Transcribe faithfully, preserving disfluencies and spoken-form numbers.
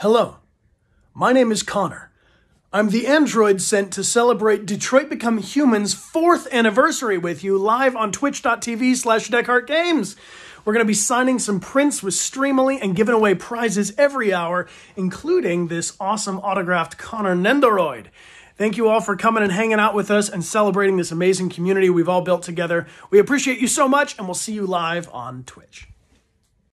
Hello, my name is Connor. I'm the android sent to celebrate Detroit Become Human's fourth anniversary with you live on twitch.tv slash DeckHartGames. We're going to be signing some prints with Streamily and giving away prizes every hour, including this awesome autographed Connor Nendoroid. Thank you all for coming and hanging out with us and celebrating this amazing community we've all built together. We appreciate you so much, and we'll see you live on Twitch.